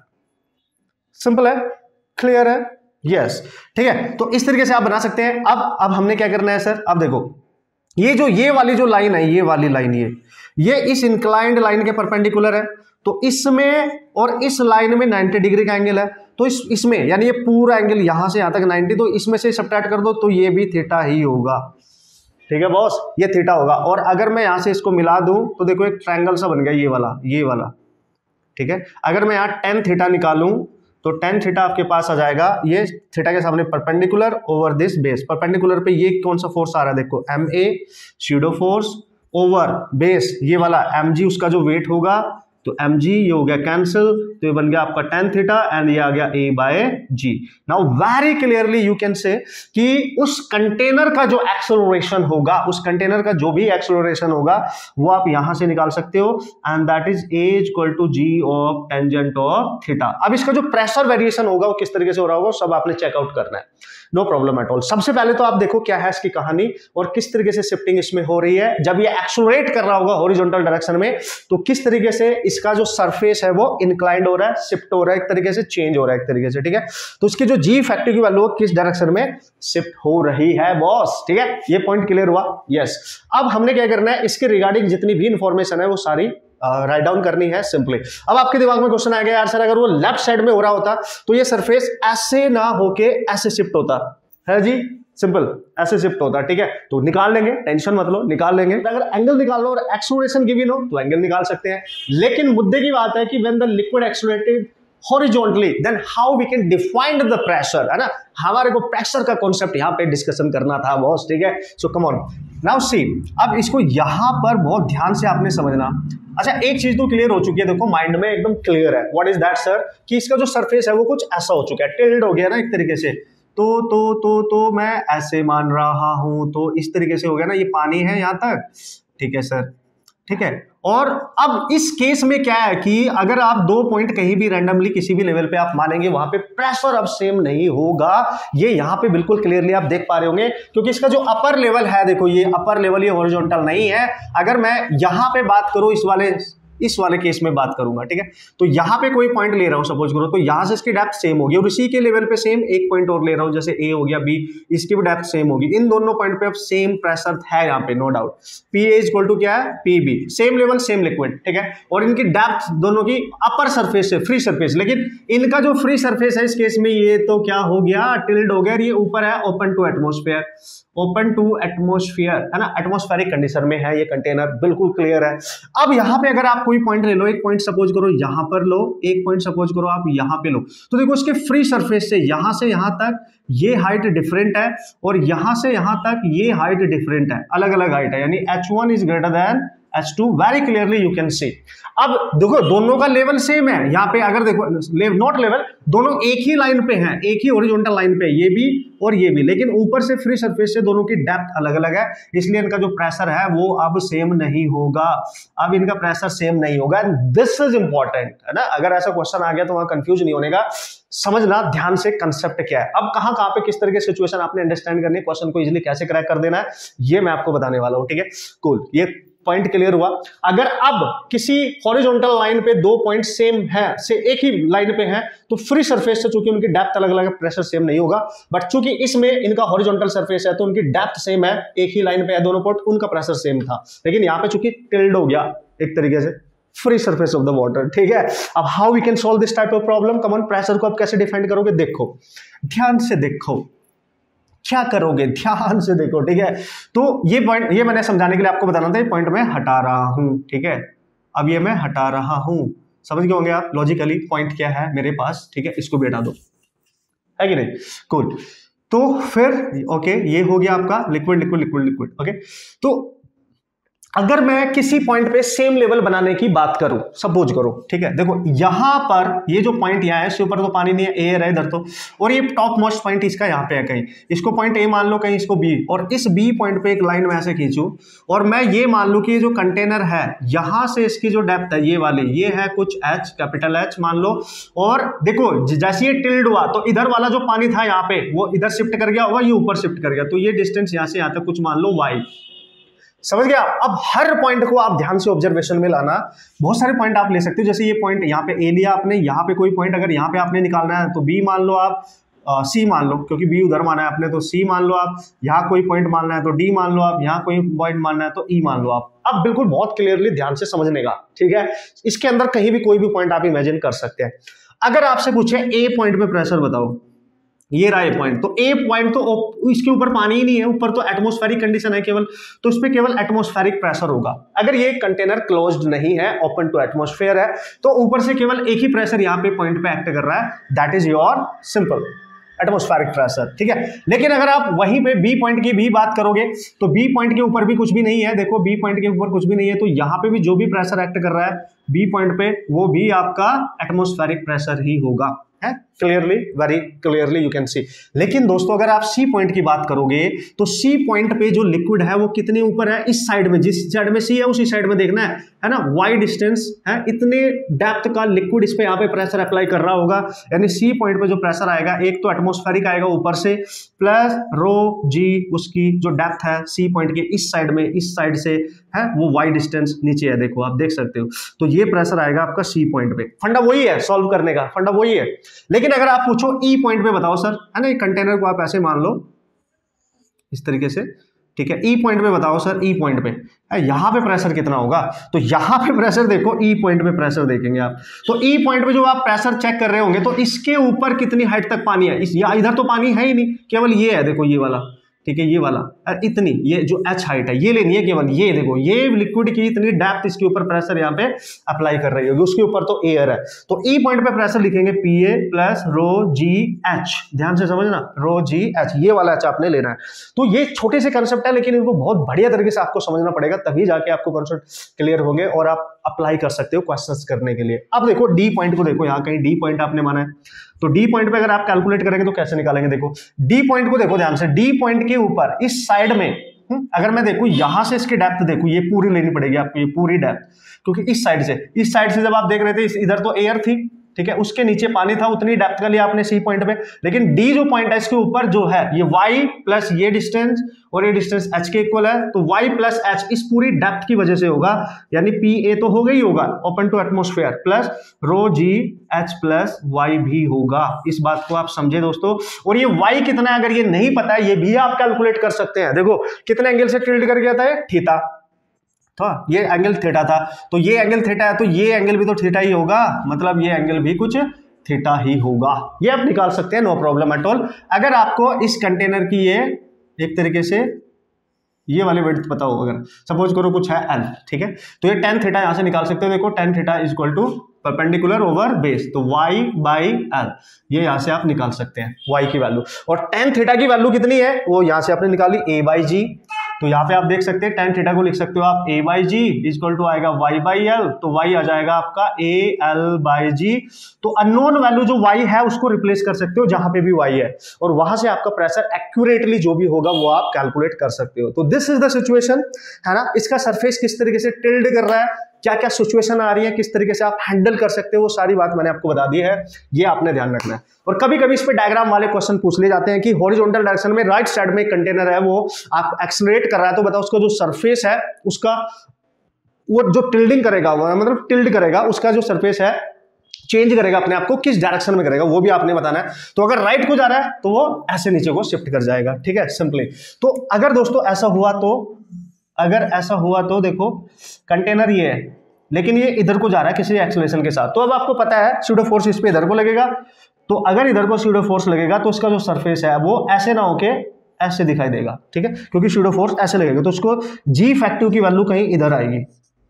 Simple है, क्लियर है, यस, ठीक है। तो इस तरीके से आप बना सकते हैं। अब अब हमने क्या करना है सर, अब देखो ये जो ये वाली जो लाइन है, ये वाली लाइन, ये ये इस इंक्लाइंड लाइन के परपेंडिकुलर है, तो इसमें और इस लाइन में नाइंटी डिग्री का एंगल है, तो इस इसमें यानी ये पूरा एंगल यहां से यहां तक नाइंटी, तो इसमें से सब्ट्रैक्ट कर दो तो ये भी थीटा ही होगा, ठीक है बॉस, ये थीटा होगा। और अगर मैं यहां से इसको मिला दूं तो देखो एक ट्रायंगल सा बन गया ये वाला, ये वाला, ठीक है। अगर मैं यहाँ टेन थीटा निकालूं तो टेन थीटा आपके पास आ जाएगा, ये थीटा के सामने perpendicular over this base, perpendicular पे ये कौन सा फोर्स आ रहा है, देखो m a pseudo force over base, ये वाला एम जी उसका जो वेट होगा, तो एम जी ये हो गया कैंसिल, तो ये बन गया आपका टेन थीटा एंड ये आ गया a by g. Now very clearly you can say कि उस कंटेनर का जो एक्सेलरेशन होगा, उस कंटेनर का जो भी एक्सेलरेशन होगा वो आप यहां से निकाल सकते हो, and that is a equal to g of tangent of theta. अब इसका जो प्रेशर वेरिएशन होगा वो किस तरीके से हो रहा होगा सब आपने चेकआउट करना है, नो प्रॉब्लम एट ऑल। सबसे पहले तो आप देखो क्या है इसकी कहानी और किस तरीके से शिफ्टिंग इसमें हो रही है। जब ये एक्सेलरेट कर रहा होगा हॉरिजॉन्टल डायरेक्शन में, तो किस तरीके से इसका जो सरफेस है वो इंक्लाइंड हो रहा है, शिफ्ट हो रहा है, एक तरीके से चेंज हो रहा है एक तरीके से, ठीक है। तो इसकी जो जी इफेक्टिव की वैल्यू किस डायरेक्शन में शिफ्ट हो रही है बॉस, ठीक है, ये पॉइंट क्लियर हुआ, यस। अब हमने क्या करना है, इसके रिगार्डिंग जितनी भी इंफॉर्मेशन है वो सारी राइट uh, डाउन करनी है सिंपली। अब आपके दिमाग में क्वेश्चन आएगा, यार सर अगर वो लेफ्ट साइड में हो रहा होता तो ये सरफेस ऐसे ना होके ऐसे शिफ्ट होता है जी, सिंपल ऐसे शिफ्ट होता, ठीक है। तो निकाल लेंगे, टेंशन मत लो, निकाल लेंगे। अगर एंगल निकाल लो और एक्सेलरेशन गिवन हो तो एंगल निकाल सकते हैं, लेकिन मुद्दे की बात है कि when the liquid accelerated horizontally then how we can define the pressure, है ना, हमारे को प्रेशर का कॉन्सेप्ट यहाँ पे डिस्कशन करना था बॉस, ठीक है। सो कम ऑन नाउ सी, अब इसको यहाँ पर बहुत ध्यान से आपने समझना। अच्छा एक चीज तो क्लियर हो चुकी है, देखो माइंड में एकदम क्लियर है, व्हाट इज दैट सर, कि इसका जो सरफेस है वो कुछ ऐसा हो चुका है, टिल्ड हो गया ना एक तरीके से, तो तो तो तो मैं ऐसे मान रहा हूं, तो इस तरीके से हो गया ना, ये पानी है यहां तक, ठीक है सर, ठीक है। और अब इस केस में क्या है कि अगर आप दो पॉइंट कहीं भी रैंडमली किसी भी लेवल पे आप मानेंगे, वहां पे प्रेशर अब सेम नहीं होगा, ये यहां पे बिल्कुल क्लियरली आप देख पा रहे होंगे, क्योंकि इसका जो अपर लेवल है, देखो ये अपर लेवल, ये हॉरिजॉन्टल नहीं है। अगर मैं यहां पे बात करूं इस वाले इस वाले केस में बात करूंगा, ठीक है, तो यहां पे कोई पॉइंट ले रहा हूं सपोज करो, तो यहां से इसकी डेप्थ सेम होगी और इसी के लेवल पे सेम एक पॉइंट और ले रहा हूं, जैसे ए हो गया, बी, इसकी भी डेप्थ सेम होगी, इन दोनों पॉइंट पे अब सेम प्रेशर है यहाँ पे, no doubt. P A equal to क्या है, P B, same level same liquid, ठीक है, और इनकी डेप्थ दोनों की अपर सरफेस से फ्री सरफेस, लेकिन इनका जो फ्री सरफेस है इस केस में ये तो क्या हो गया, टिल्ड हो गया, ये ऊपर है open to atmosphere, open to atmosphere, है ना, एटमोस्फेरिक कंडीशन में है ये कंटेनर, बिल्कुल क्लियर है। अब यहाँ पे अगर आप कोई पॉइंट ले लो, एक पॉइंट सपोज करो यहाँ पर लो, एक पॉइंट सपोज करो आप यहाँ पे लो, तो देखो इसके फ्री सरफेस से यहाँ से यहाँ तक ये हाइट डिफरेंट है और यहाँ से यहाँ तक ये हाइट डिफरेंट है, अलग अलग हाइट है, यानी h one is greater than h two, very clearly you can see. अब देखो दोनों का लेवल सेम है, यहाँ पे अगर देखो नॉट लेवल, दोनों एक ही लाइन पे हैं, एक ही हॉरिजॉन्टल लाइन पे, ये भी और ये भी, लेकिन ऊपर से फ्री सरफेस से दोनों की डेप्थ अलग अलग है, इसलिए इनका जो प्रेशर है वो अब सेम नहीं होगा, अब इनका प्रेशर सेम नहीं होगा। दिस इज इंपॉर्टेंट है ना, अगर ऐसा क्वेश्चन आ गया तो वहां कंफ्यूज नहीं होने का, समझना ध्यान से कंसेप्ट क्या है। अब कहां कहां पे किस तरह की सिचुएशन आपने अंडरस्टैंड करनी है, क्वेश्चन को इजीली कैसे क्रैक कर देना है, ये मैं आपको बताने वाला हूं, ठीक है। कूल, ये पॉइंट क्लियर हुआ। अगर अब किसी हॉरिजॉन्टल लाइन पे दो पॉइंट सेम है, से एक ही लाइन पे हैं, तो फ्री सरफेस से चूंकि उनकी डेप्थ अलग अलग है, प्रेशर सेम नहीं होगा, बट चूंकि इसमें इनका हॉरिजॉन्टल सरफेस है तो उनकी डेप्थ सेम है, एक ही लाइन पे है दोनों पॉइंट, उनका प्रेशर सेम था, लेकिन यहां पे चूंकि टिल्ड हो गया एक तरीके से free surface of the water, ठीक है। अब how we can solve this type of problem, common pressure को आप कैसे डिफाइन करोगे, देखो ध्यान से देखो क्या करोगे, ध्यान से देखो, ठीक है। तो ये पॉइंट, ये मैंने समझाने के लिए आपको बताना था, ये पॉइंट मैं हटा रहा हूं, ठीक है। अब ये मैं हटा रहा हूं, समझ गए होंगे आप लॉजिकली पॉइंट क्या है मेरे पास, ठीक है, इसको भी हटा दो, है कि नहीं। कूल, तो फिर ओके, ये हो गया आपका liquid liquid liquid liquid, okay. तो अगर मैं किसी पॉइंट पे सेम लेवल बनाने की बात करूं, सपोज करो, ठीक है, देखो यहां पर ये जो पॉइंट यहाँ है, इसके ऊपर तो पानी नहीं है, एयर है इधर तो, और ये टॉप मोस्ट पॉइंट इसका यहाँ पे है, कहीं इसको पॉइंट ए मान लो, कहीं इसको बी, और इस बी पॉइंट पे एक लाइन में ऐसे खींचूं, और मैं ये मान लूं कि ये जो कंटेनर है यहां से इसकी जो डेप्थ है ये वाली, ये है कुछ एच, कैपिटल एच मान लो, और देखो जैसे ये टिल्ड हुआ तो इधर वाला जो पानी था यहाँ पे वो इधर शिफ्ट कर गया होगा, ये ऊपर शिफ्ट कर गया, तो ये डिस्टेंस यहाँ से यहाँ तक कुछ मान लो वाई, समझ गया। अब हर पॉइंट को आप ध्यान से ऑब्जर्वेशन में लाना, बहुत सारे पॉइंट आप ले सकते हो, जैसे ये पॉइंट यहाँ पे ए लिया आपने, यहाँ पे कोई पॉइंट अगर यहाँ पे आपने निकालना है तो बी मान लो आप, सी मान लो, क्योंकि बी उधर माना है आपने तो सी मान लो आप, यहाँ कोई पॉइंट मानना है तो डी मान लो आप, यहाँ कोई पॉइंट मानना है तो ई मान लो आप। अब बिल्कुल बहुत क्लियरली ध्यान से समझने का, ठीक है, इसके अंदर कहीं भी कोई भी पॉइंट आप इमेजिन कर सकते हैं। अगर आपसे पूछे ए पॉइंट पे प्रेशर बताओ, ये रहा ए पॉइंट, तो ए पॉइंट तो इसके ऊपर पानी ही नहीं है, ऊपर तो एटमॉस्फेरिक कंडीशन है केवल, तो इस पे केवल एटमॉस्फेरिक प्रेशर होगा। अगर ये कंटेनर क्लोज्ड नहीं है, ओपन टू एटमॉस्फेयर है, तो ऊपर से केवल एक ही प्रेशर यहाँ पे पॉइंट पे एक्ट कर रहा है, that is your simple atmospheric pressure, ठीक है। लेकिन अगर आप वहीं पे बी पॉइंट की भी बात करोगे तो बी पॉइंट के ऊपर भी कुछ भी नहीं है, देखो बी पॉइंट के ऊपर कुछ भी नहीं है, तो यहाँ पे भी जो भी प्रेशर एक्ट कर रहा है बी पॉइंट पे, वो भी आपका एटमॉस्फेरिक प्रेशर ही होगा, है clearly, very clearly you can see. लेकिन दोस्तों अगर आप सी पॉइंट की बात करोगे तो सी पॉइंट पे जो लिक्विड है वो कितने ऊपर है, इस साइड में, जिस साइड में सी है उसी साइड में देखना है, है ना, वाई डिस्टेंस है, इतने डेप्थ का लिक्विड इस पे यहाँ पे प्रेशर अप्लाई कर रहा होगा, यानी सी पॉइंट पे जो प्रेशर आएगा एक तो एटमॉस्फेरिक आएगा ऊपर से, प्लस रो जी उसकी जो डेप्थ है सी पॉइंट के इस साइड में, इस साइड से है वो वाई डिस्टेंस नीचे है, देखो आप देख सकते हो, तो ये प्रेशर आएगा आपका सी पॉइंट पे। फंडा वही है, सॉल्व करने का फंडा वही है। लेकिन अगर आप पूछो ई पॉइंट पे बताओ सर, है ना, ये कंटेनर को आप ऐसे मान लो इस तरीके से, ठीक है, ई पॉइंट पे बताओ सर, ई पॉइंट पे यहां पे प्रेशर कितना होगा, तो यहां पे प्रेशर देखो, ई पॉइंट पे प्रेशर देखेंगे आप, तो ई पॉइंट पे जो आप प्रेशर चेक कर रहे होंगे तो इसके ऊपर कितनी हाइट तक पानी है, इस या इधर तो पानी है ही नहीं, केवल ये है, देखो ये वाला, ठीक है, ये वाला इतनी, ये जो एच हाइट है ये लेनी है केवल, ये देखो ये लिक्विड की इतनी डेप्थ इसके ऊपर प्रेशर यहाँ पे अप्लाई कर रही होगी, उसके ऊपर तो एयर है, तो ई पॉइंट पे प्रेशर लिखेंगे P A plus rho g h, ध्यान से समझना, रो जी एच, ये वाला एच आपने लेना है। तो ये छोटे से कंसेप्ट है, लेकिन इनको बहुत बढ़िया तरीके से आपको समझना पड़ेगा, तभी जाके आपको कंसेप्ट क्लियर होंगे और आप अप्लाई कर सकते हो क्वेश्चंस करने के लिए। अब देखो डी पॉइंट को देखो, यहाँ कहीं डी पॉइंट आपने माना है, तो डी पॉइंट पे अगर आप कैलकुलेट करेंगे तो कैसे निकालेंगे, देखो डी पॉइंट को देखो ध्यान से, डी पॉइंट के ऊपर इस साइड में अगर मैं देखूं यहां से इसकी डेप्थ देखूं, ये पूरी लेनी पड़ेगी आपको, ये पूरी डेप्थ, क्योंकि इस साइड से, इस साइड से जब आप देख रहे थे इधर तो एयर थी, ठीक है, उसके नीचे पानी था, उतनी डेप्थ का लिया आपने सी पॉइंट पे, लेकिन डी जो पॉइंट है इसके ऊपर जो है ये y प्लस ये डिस्टेंस और ये डिस्टेंस h के इक्वल है, तो y प्लस h इस पूरी डेप्थ की वजह से होगा, यानी पी ए तो हो गई होगा open to atmosphere, plus rho g h plus y भी होगा। इस बात को आप समझे दोस्तों, और ये y कितना है अगर ये नहीं पता है ये भी आप कैलकुलेट कर सकते हैं। देखो कितने एंगल से टिल्ट कर गया था, थीटा था, ये एंगल थीटा था, तो ये एंगल थीटा है तो ये एंगल भी तो थीटा ही होगा, मतलब ये एंगल भी कुछ थीटा ही होगा, ये आप निकाल सकते हैं, नो प्रॉब्लम एट ऑल। अगर आपको इस कंटेनर की ये एक तरीके से ये वाले विड्थ पता हो, अगर सपोज करो कुछ है एल, ठीक है, तो ये टेन थीटा यहां से निकाल सकते हो, देखो tan theta is equal to perpendicular over base, तो y बाई एल, ये यहां से आप निकाल सकते हैं y की वैल्यू, और टेन थीटा की वैल्यू कितनी है वो यहां से आपने निकाली a बाई जी, तो यहाँ पे आप देख सकते हैं tan थीटा को लिख सकते हो आप a by g equal to आएगा y बाई एल, तो y आ जाएगा आपका a l बाई जी। तो अननोन वैल्यू जो y है उसको रिप्लेस कर सकते हो जहां पे भी y है, और वहां से आपका प्रेशर एक्यूरेटली जो भी होगा वो आप कैलकुलेट कर सकते हो। तो दिस इज द सिचुएशन, है ना। इसका सरफेस किस तरीके से टिल्ड कर रहा है, क्या क्या सिचुएशन आ रही है, किस तरीके से आप हैंडल कर सकते हो, वो सारी बात मैंने आपको बता दी है, ये आपने ध्यान रखना है। और कभी कभी इस पे डायग्राम वाले क्वेश्चन पूछ ले जाते हैं कि हॉरिजॉन्टल डायरेक्शन में राइट साइड में एक कंटेनर है, वो आप एक्सेलरेट कर रहा है, तो बताओ उसका जो सरफेस है उसका वो जो टिल्डिंग करेगा, मतलब टिल्ड करेगा, उसका जो सरफेस है चेंज करेगा अपने आप को, किस डायरेक्शन में करेगा वो भी आपने बताना है। तो अगर राइट को जा रहा है तो वो ऐसे नीचे को शिफ्ट कर जाएगा, ठीक है, सिंपली। तो अगर दोस्तों ऐसा हुआ तो अगर ऐसा हुआ तो देखो कंटेनर ये है लेकिन ये इधर को जा रहा है किसी एक्सेलरेशन के साथ, तो अब आपको पता है सूडो फोर्स इस पे इधर को लगेगा। तो अगर इधर को सूडो फोर्स लगेगा तो उसका जो सरफेस है वो ऐसे ना होके ऐसे दिखाई देगा, ठीक है, क्योंकि सूडो फोर्स ऐसे लगेगा तो उसको जी इफेक्टिव की वैल्यू कहीं इधर आएगी,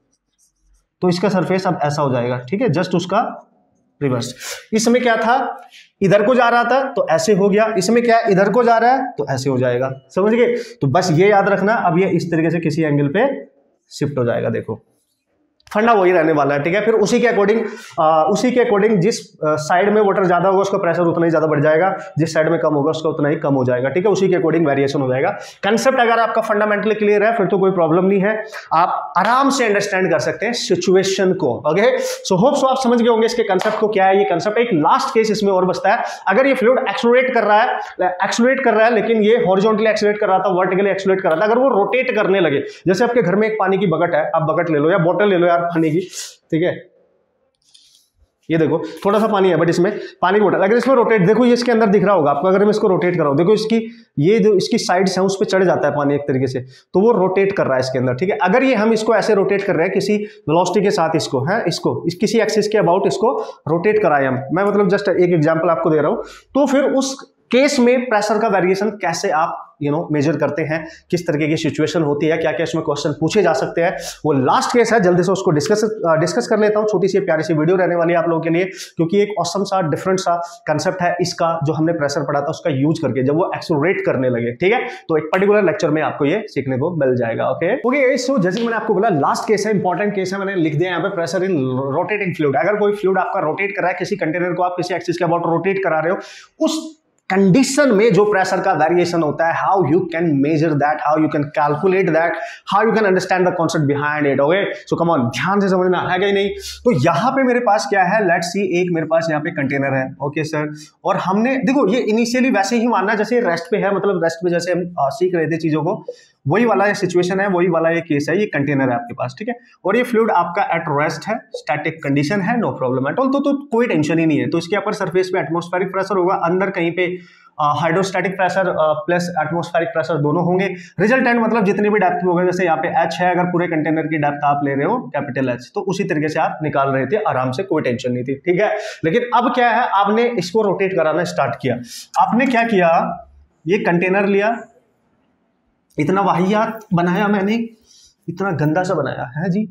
तो इसका सरफेस अब ऐसा हो जाएगा, ठीक है, जस्ट उसका रिवर्स। इसमें क्या था, इधर को जा रहा था तो ऐसे हो गया, इसमें क्या है, इधर को जा रहा है तो ऐसे हो जाएगा, समझ गए। तो बस ये याद रखना, अब ये इस तरीके से किसी एंगल पे शिफ्ट हो जाएगा, देखो फंडा वही रहने वाला है, ठीक है। फिर उसी के अकॉर्डिंग उसी के अकॉर्डिंग जिस साइड में वाटर ज्यादा होगा उसका प्रेशर उतना ही ज्यादा बढ़ जाएगा, जिस साइड में कम होगा उसका उतना ही कम हो जाएगा, ठीक है, उसी के अकॉर्डिंग वेरिएशन हो जाएगा। कंसेप्ट अगर आपका फंडामेंटली क्लियर है फिर तो कोई प्रॉब्लम नहीं है, आप आराम से अंडरस्टैंड कर सकते हैं सिचुएशन को। ओके, सो होप सो आप समझ गए होंगे इसके कंसेप्ट को, क्या है ये कंसेप्ट। एक लास्ट केस इसमें और बचता है, अगर ये फ्लूइड एक्सेलरेट कर रहा है एक्सेलरेट कर रहा है लेकिन ये हॉरिजॉन्टली एक्सेलरेट कर रहा था, वर्टिकली एक्सेलरेट कर रहा था, अगर वो रोटेट करने लगे, जैसे आपके घर में एक पानी की बकेट है, आप बकेट ले लो या बोतल ले लो यार पानी की, ठीक है, ये देखो थोड़ा सा पानी है बट इसमें पानी की बोतल, अगर इसमें रोटेट, देखो ये इसके अंदर दिख रहा होगा आपको, अगर मैं इसको रोटेट कराऊं, देखो इसकी ये जो इसकी साइड्स हैं उस पर चढ़ जाता है पानी एक तरीके से, तो वो रोटेट कर रहा है इसके अंदर, ठीक है। अगर ये हम इसको ऐसे रोटेट कर रहे हैं किसी वेलोसिटी के साथ, इसको है इसको इस किसी एक्सिस के अबाउट इसको रोटेट कराए हम, मैं मतलब जस्ट एक एग्जांपल आपको दे रहा हूं, तो फिर उस केस में प्रेशर का वेरिएशन कैसे आप यू नो मेजर करते हैं, किस तरीके की सिचुएशन होती है, क्या क्या इसमें क्वेश्चन पूछे जा सकते हैं, वो लास्ट केस है, जल्दी से उसको डिस्कस डिस्कस कर लेता हूं। छोटी सी प्यारी सी वीडियो रहने वाली है आप लोगों के लिए, क्योंकि एक ऑसम सा डिफरेंट सा कंसेप्ट है इसका, जो हमने प्रेशर पढ़ा था उसका यूज करके जब वो एक्सेलरेट करने लगे, ठीक है, तो एक पर्टिकुलर लेक्चर में आपको ये सीखने को मिल जाएगा। ओके ओके सो जैसे मैंने आपको बोला लास्ट केस है, इंपॉर्टेंट केस है, मैंने लिख दिया यहाँ पे, प्रेशर इन रोटेटिंग फ्लूइड। अगर कोई फ्लूइड आपका रोटेट कर रहा है, किसी कंटेनर को आप किसी एक्सिस के अबाउट रोटेट करा रहे हो, उस कंडीशन में जो प्रेशर का वेरिएशन होता है, how you can measure that, how you can calculate that, how you can understand the concept behind it. Okay so come on, ध्यान से समझना है कि नहीं। तो यहां पे मेरे पास क्या है, लेट्स सी, एक मेरे पास यहाँ पे कंटेनर है, ओके सर, और हमने देखो ये इनिशियली वैसे ही मानना जैसे रेस्ट पे है, मतलब रेस्ट पे जैसे हम सीख रहे थे चीजों को, वही वाला ये सिचुएशन है, वही वाला ये केस है, ये कंटेनर है आपके पास, ठीक है, और ये फ्लूइड आपका एट रेस्ट है, स्टैटिक कंडीशन है, नो प्रॉब्लम एट ऑल, तो, तो कोई टेंशन ही नहीं है। तो इसके अपर सरफेस पे एटमॉस्फेरिक प्रेशर होगा, अंदर कहीं पे hydrostatic pressure plus atmospheric pressure दोनों होंगे। रिजल्टेंट मतलब जितनी भी डेप्थ होगा, जैसे यहाँ पे एच है, अगर पूरे कंटेनर की डेप्थ आप ले रहे हो कैपिटल एच, तो उसी तरीके से आप निकाल रहे थे आराम से, कोई टेंशन नहीं थी, ठीक है। लेकिन अब क्या है, आपने इसको रोटेट कराना स्टार्ट किया। आपने क्या किया, ये कंटेनर लिया, इतना वाहियात बनाया मैंने, इतना गंदा सा बनाया है जी।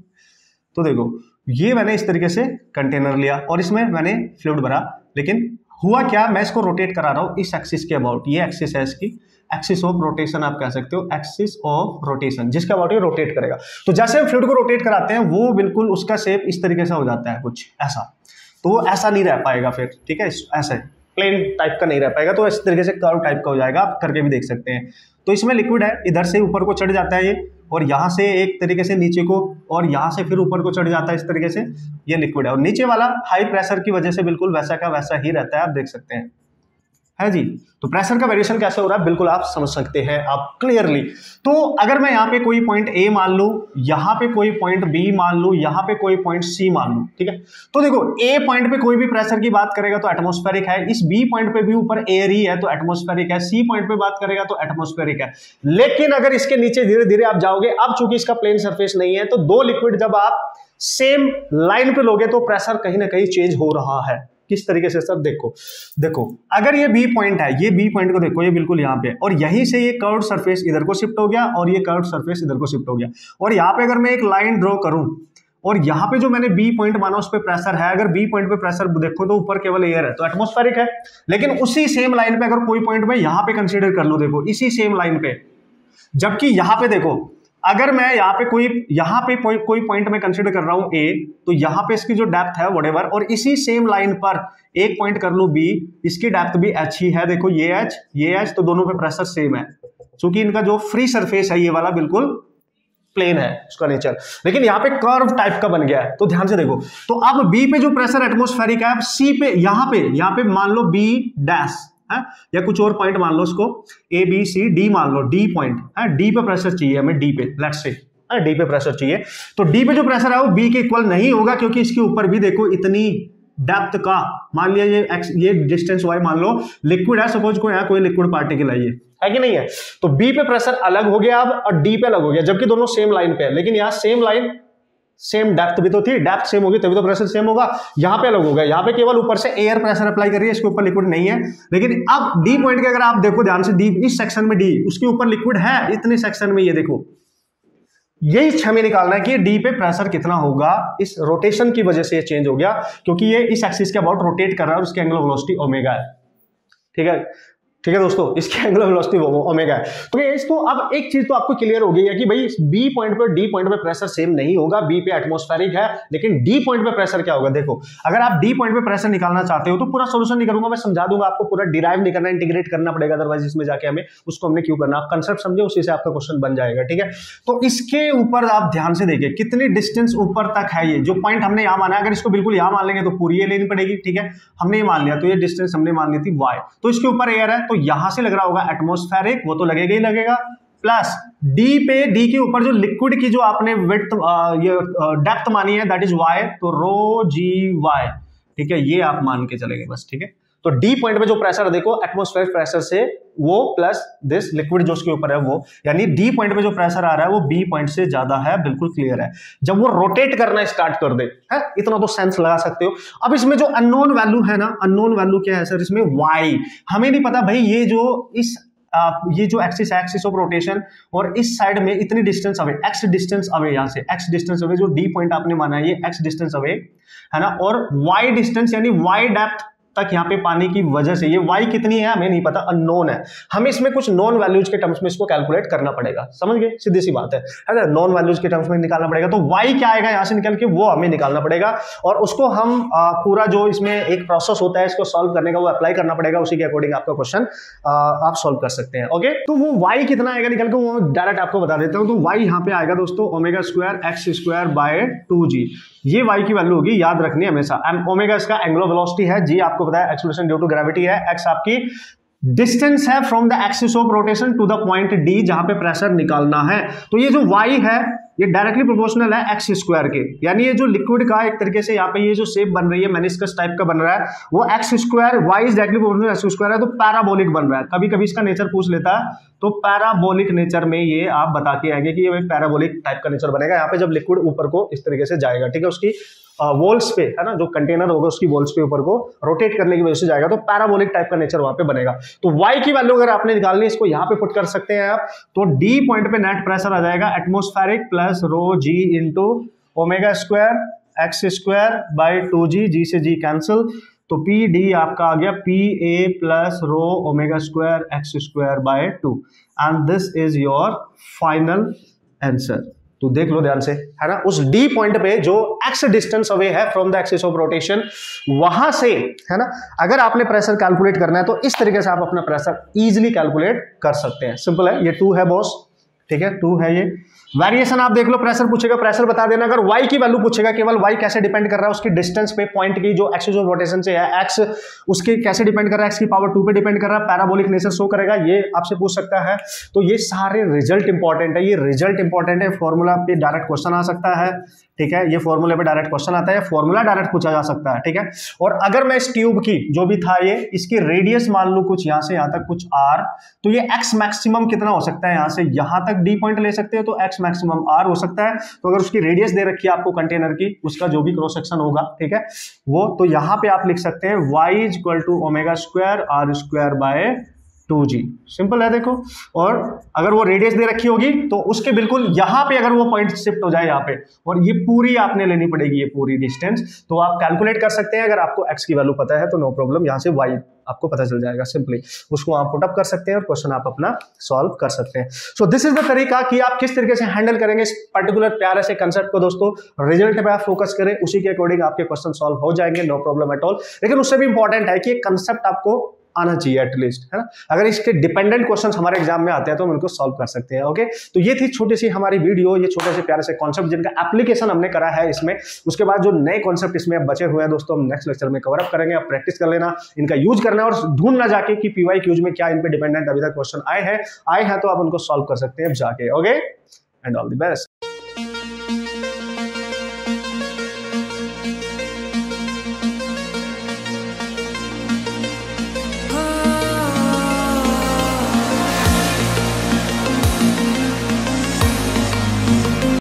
तो देखो ये मैंने इस तरीके से कंटेनर लिया और इसमें मैंने फ्लूइड भरा, लेकिन हुआ क्या, मैं इसको रोटेट करा रहा हूं इस एक्सिस के अबाउट, ये एक्सिस है इसकी, एक्सिस ऑफ रोटेशन आप कह सकते हो, एक्सिस ऑफ रोटेशन जिसके अबाउट ये रोटेट करेगा। तो जैसे हम फ्लूइड को रोटेट कराते हैं वो बिल्कुल उसका शेप इस तरीके से हो जाता है कुछ ऐसा, तो वो ऐसा नहीं रह पाएगा फिर, ठीक है, ऐसे प्लेन टाइप का नहीं रह पाएगा, तो इस तरीके से कर्व टाइप का हो जाएगा, आप करके भी देख सकते हैं। तो इसमें लिक्विड है, इधर से ऊपर को चढ़ जाता है ये, और यहाँ से एक तरीके से नीचे को, और यहाँ से फिर ऊपर को चढ़ जाता है इस तरीके से, ये लिक्विड है, और नीचे वाला हाई प्रेशर की वजह से बिल्कुल वैसा का वैसा ही रहता है, आप देख सकते हैं, है जी। तो प्रेशर का वेरिएशन कैसे हो रहा है बिल्कुल आप समझ सकते हैं आप क्लियरली। तो अगर मैं यहाँ पे कोई पॉइंट ए मान लूं, यहाँ पे कोई पॉइंट बी मान लूं, यहाँ पे कोई पॉइंट सी मान लूं, ठीक है, तो देखो ए पॉइंट पे कोई भी प्रेशर की बात करेगा तो एटमॉस्फेरिक है, इस बी पॉइंट पे भी ऊपर एयर ही है तो एटमॉस्फेरिक है, सी पॉइंट पे बात करेगा तो एटमॉस्फेरिक है। लेकिन अगर इसके नीचे धीरे धीरे आप जाओगे, अब चूंकि इसका प्लेन सरफेस नहीं है, तो दो लिक्विड जब आप सेम लाइन पे लोगे तो प्रेशर कहीं ना कहीं चेंज हो रहा है। किस तरीके से सर, देखो देखो अगर ये बी पॉइंट है, ये बी पॉइंट को देखो, ये बिल्कुल यहाँ पे, और यहीं से ये कर्व्ड सरफेस इधर को शिफ्ट हो गया और ये कर्व्ड सरफेस इधर को शिफ्ट हो गया, और यहाँ पे अगर मैं एक लाइन ड्रॉ करूं और यहाँ पे जो मैंने बी पॉइंट माना उस पे प्रेशर है, अगर बी पॉइंट पे प्रेशर देखो तो ऊपर केवल एयर है तो एटमॉस्फेरिक है। लेकिन उसी सेम लाइन पे अगर कोई पॉइंट में यहाँ पे कंसीडर कर लो, देखो इसी सेम लाइन पे जबकि यहां पे देखो, अगर मैं यहाँ पे कोई यहाँ पे कोई कोई पॉइंट में कंसीडर कर रहा हूं ए, तो यहाँ पे इसकी जो डेप्थ है व्हाटएवर, और इसी सेम लाइन पर एक पॉइंट कर लूं बी, इसकी डेप्थ भी एच ही है। देखो ये एच, ये एच, तो दोनों पे प्रेशर सेम है, क्योंकि इनका जो फ्री सरफेस है ये वाला बिल्कुल प्लेन है उसका नेचर, लेकिन यहाँ पे कर्व टाइप का बन गया है। तो ध्यान से देखो, तो अब बी पे जो प्रेशर एटमॉस्फेरिक है, अब सी पे यहाँ पे यहाँ पे मान लो बी डैश है, या कुछ और पॉइंट मान लो, उसको ए बी सी डी मान लो, डी पॉइंट है, डी पे प्रेशर चाहिए हमें, डी पे लेट्स से डी पे प्रेशर चाहिए, तो डी पे जो प्रेशर है वो बी के इक्वल नहीं होगा, क्योंकि इसके ऊपर भी देखो इतनी डेप्थ का, मान लिया ये एक्स, ये डिस्टेंस वाई मान लो लिक्विड है, सपोज को यहाँ कोई लिक्विड पार्टिकल है, ये है कि नहीं है, तो बी पे प्रेशर अलग हो गया अब और डी पे अलग हो गया, जबकि दोनों सेम लाइन पे है, लेकिन यहाँ सेम लाइन सेम डेप्थ भी तो थी, डेप्थ सेम होगी तभी तो प्रेशर सेम होगा, यहाँ पे अलग हो गया, यहाँ पे केवल ऊपर से एयर प्रेशर अप्लाई कर रही है, इसके ऊपर लिक्विड नहीं है। लेकिन अब डी पॉइंट के अगर आप देखो ध्यान से, डी इस सेक्शन में डी, उसके ऊपर लिक्विड है इतने सेक्शन में, ये देखो, यही हमें निकालना है कि डी पे प्रेशर कितना होगा। इस रोटेशन की वजह से ये चेंज हो गया, क्योंकि ये इस एक्सिस के अबाउट रोटेट कर रहा है और उसकी एंगुलर वेलोसिटी ओमेगा है। ठीक है, ठीक है दोस्तों, इसकी एंगुलर वेलोसिटी वो ओमेगा है। तो ये इसको अब एक चीज तो आपको क्लियर हो गई है कि भाई बी पॉइंट पे डी पॉइंट पे प्रेशर सेम नहीं होगा, बी पे एटमॉस्फेरिक है, लेकिन डी पॉइंट पे प्रेशर क्या होगा। देखो, अगर आप डी पॉइंट पे प्रेशर निकालना चाहते हो तो पूरा सोल्यूशन नहीं करूंगा, मैं समझा दूंगा आपको, पूरा डिराइव नहीं करना, इंटीग्रेट करना पड़ेगा, अदरवाइज इसमें जाके हमें उसको हमने क्यों करना, आप कंसेप्ट समझे, उसी से आपका क्वेश्चन बन जाएगा। ठीक है, तो इसके ऊपर आप ध्यान से देखिए कितनी डिस्टेंस ऊपर तक है, ये जो पॉइंट हमने यहाँ माना है, अगर इसको बिल्कुल यहाँ मान लेंगे तो पूरी ये लेनी पड़ेगी। ठीक है, हमने ये मान लिया, तो ये डिस्टेंस हमने मान ली थी वाई, तो इसके ऊपर एयर है, तो यहां से लग रहा होगा एटमॉस्फेरिक, वो तो लगेगा ही लगेगा, प्लस डी पे, डी के ऊपर जो लिक्विड की जो आपने विड्थ ये डेप्थ मानी है दैट इज वाई, तो रो जी वाई। ठीक है, ये आप मान के चलेंगे बस। ठीक है, तो डी पॉइंट पे जो प्रेशर देखो एटमॉस्फेरिक प्रेशर से वो प्लस दिस लिक्विड जो उसके ऊपर है वो, यानी डी पॉइंट पे जो प्रेशर आ रहा है वो बी पॉइंट से ज्यादा है, बिल्कुल क्लियर है। जब वो रोटेट करना स्टार्ट कर दे, है इतना तो सेंस लगा सकते हो। अब इसमें जो अननोन वैल्यू है ना, अननोन वैल्यू क्या है सर इसमें, वाई, हमें नहीं पता भाई, ये जो इस आ, ये जो एक्सिस है, एक्सिस ऑफ रोटेशन, और इस साइड में इतनी distance away, x distance away, यहां से एक्स डिस्टेंस अवे, जो डी पॉइंट आपने माना है ये एक्स डिस्टेंस अवे है ना, और वाई डिस्टेंस यानी वाई डेप्थ तक यहाँ पे पानी की वजह से, ये y कितनी है हमें नहीं पता, अननोन है, हमें इसमें कुछ नॉन वैल्यूज के टर्म्स में इसको कैलकुलेट करना पड़ेगा। समझ गए, सीधी सी बात है, है ना, नॉन वैल्यूज के टर्म्स में निकालना पड़ेगा, तो y क्या आएगा यहाँ से निकल के वो हमें निकालना पड़ेगा, और उसको हम आ, पूरा जो इसमें एक प्रोसेस होता है इसको सॉल्व करने का वो अप्लाई करना पड़ेगा, उसी के अकॉर्डिंग आपका क्वेश्चन आप सॉल्व कर सकते हैं। ओके, तो वो y कितना आएगा निकल के वो डायरेक्ट आपको बता देता हूँ। तो y यहाँ पे आएगा दोस्तों omega square x square by two g, ये y की वैल्यू होगी, याद रखनी है हमेशा। ओमेगा इसका एंगुलर वेलोसिटी है, जी आपको पता है एक्सेलरेशन ड्यू टू ग्रेविटी है, x आपकी डिस्टेंस है from the axis of rotation to the point D जहां पे प्रेशर निकालना है। तो ये जो y है ये डायरेक्टली प्रोपोर्शनल है एक्स स्क्वायर के, यानी ये जो लिक्विड का एक तरीके से यहाँ पे ये जो शेप बन रही है मेनिस्कस टाइप का बन रहा है वो x square, y is directly proportional x square है, तो पैराबोलिक बन रहा है। कभी कभी इसका नेचर पूछ लेता है, तो पैराबोलिक नेचर में ये आप बता के आएंगे कि ये पैराबोलिक टाइप का नेचर बनेगा यहाँ पे जब लिक्विड ऊपर को इस तरीके से जाएगा। ठीक है, उसकी वॉल्स पे है ना, जो कंटेनर होगा उसकी वॉल्स पे ऊपर को रोटेट करने की वजह से जाएगा, तो पैराबोलिक टाइप का नेचर वहां पे बनेगा। तो y की वैल्यू अगर आपने निकालनी है इसको यहाँ पे पुट कर सकते हैं आप, तो d पॉइंट पे नेट प्रेशर आ जाएगा atmospheric plus rho g into omega square x square by two g, g से जी कैंसिल, तो पी डी आपका आ गया P A plus rho omega square x square by two, and this is your final answer. तो देख लो ध्यान से, है ना, उस डी पॉइंट पे जो एक्स डिस्टेंस अवे है from the axis of rotation, वहां से, है ना, अगर आपने प्रेशर कैलकुलेट करना है तो इस तरीके से आप अपना प्रेशर इजीली कैलकुलेट कर सकते हैं। सिंपल है, ये टू है बॉस, ठीक है, टू है ये। वेरिएशन आप देख लो, प्रेशर पूछेगा प्रेशर बता देना, अगर y की वैल्यू पूछेगा केवल y कैसे डिपेंड कर रहा है उसकी डिस्टेंस पे, पॉइंट की जो एक्सिस ऑफ रोटेशन से है x उसके कैसे डिपेंड कर रहा है, x की पावर टू पे डिपेंड कर रहा है, पैराबोलिक नेचर शो करेगा, ये आपसे पूछ सकता है। तो ये सारे रिजल्ट इंपॉर्टेंट है, ये रिजल्ट इंपॉर्टेंट है, फॉर्मूला पे डायरेक्ट क्वेश्चन आ सकता है। ठीक है, ये फॉर्मूले पे डायरेक्ट क्वेश्चन आता है, फॉर्मूला डायरेक्ट पूछा जा सकता है। ठीक है, और अगर मैं इस ट्यूब की जो भी था ये इसकी रेडियस मान लूं कुछ यहां से यहां तक कुछ r, तो ये x मैक्सिमम कितना हो सकता है, यहां से यहां तक d पॉइंट ले सकते हो तो x मैक्सिमम r हो सकता है। तो अगर उसकी रेडियस दे रखी है आपको कंटेनर की, उसका जो भी क्रॉस सेक्शन होगा, ठीक है, वो तो यहां पे आप लिख सकते हैं y is equal to omega square r square by two g, simple है देखो। और अगर वो रेडियस दे रखी होगी तो उसके बिल्कुल यहाँ पे अगर वो पॉइंट शिफ्ट हो जाए यहाँ पे, और ये पूरी आपने लेनी पड़ेगी, ये पूरी डिस्टेंस, तो आप कैलकुलेट कर सकते हैं। अगर आपको x की वैल्यू पता है तो नो प्रॉब्लम, यहाँ से y आपको पता चल जाएगा, सिंपली उसको आप पुट अप कर सकते हैं और क्वेश्चन आप अपना सॉल्व कर सकते हैं। सो दिस इज द तरीका कि आप किस तरीके से हैंडल करेंगे इस पर्टिकुलर प्यारे से कंसेप्ट को दोस्तों। रिजल्ट पे आप फोकस करें, उसी के अकॉर्डिंग आपके क्वेश्चन सॉल्व हो जाएंगे, नो प्रॉब्लम एट ऑल। लेकिन उससे भी इंपॉर्टेंट है कि ये कंसेप्ट आपको आना चाहिए एटलीस्ट, है ना। अगर इसके डिपेंडेंट क्वेश्चंस हमारे एग्जाम में आते हैं तो हम इनको सॉल्व कर सकते हैं। ओके, तो ये थी छोटी सी हमारी वीडियो, ये छोटे से प्यारे से कॉन्सेप्ट जिनका एप्लीकेशन हमने करा है इसमें। उसके बाद जो नए कॉन्सेप्ट इसमें बचे हुए हैं दोस्तों, हम नेक्स्ट लेक्चर में कवर अप करेंगे। आप प्रैक्टिस कर लेना, इनका यूज करना और ढूंढना जाके कि पीवाई क्यूज में क्या इन पे डिपेंडेंट अभी तक क्वेश्चन आए हैं आए हैं तो आप उनको सॉल्व कर सकते हैं जाके। Okay, and all the best.